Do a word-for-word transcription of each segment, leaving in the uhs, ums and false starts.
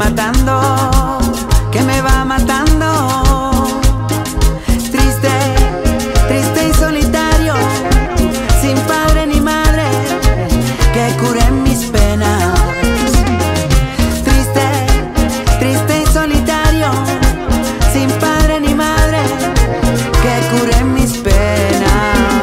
matando, que me va matando. Triste, triste y solitario, sin padre ni madre que cure mis penas. Triste, triste y solitario, sin padre ni madre que cure mis penas.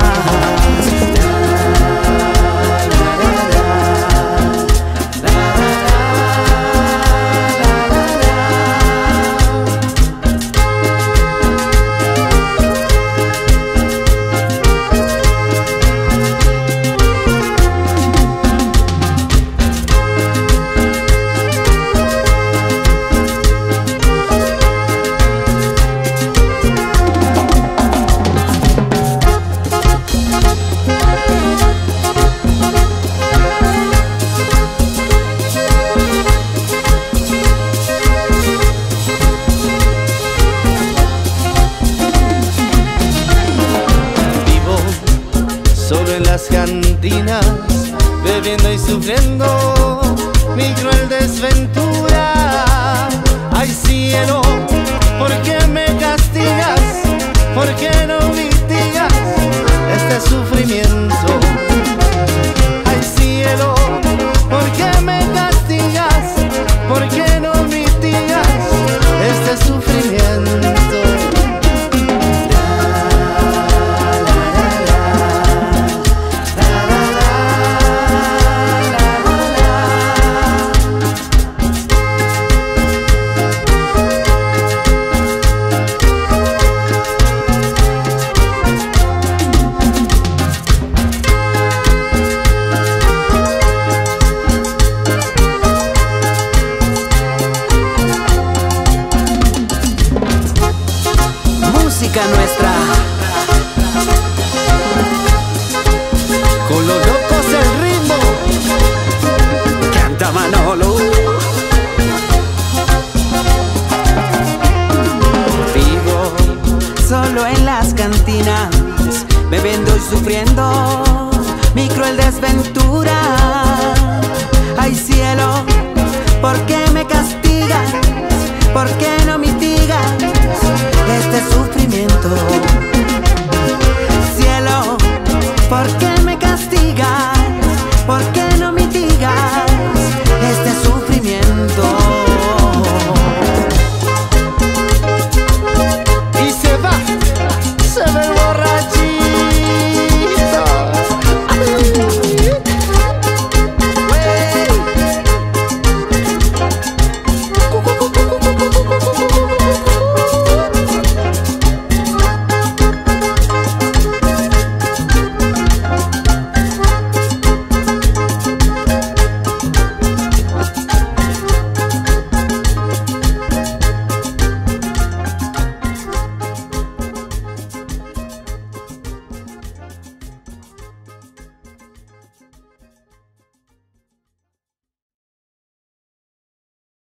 Solo en las cantinas, bebiendo y sufriendo mi cruel desventura. Ay cielo, ¿por qué me castigas? ¿Por qué no mitigas este sufrimiento? Ay cielo, ¿por qué me castigas? ¿Por qué no mitigas este sufrimiento? Música nuestra, con los locos el ritmo, canta Manolo. Vivo solo en las cantinas, bebiendo y sufriendo mi cruel desventura. Ay cielo, ¿por qué me castigas? ¿Por qué no mitigas este sufrimiento? Cielo,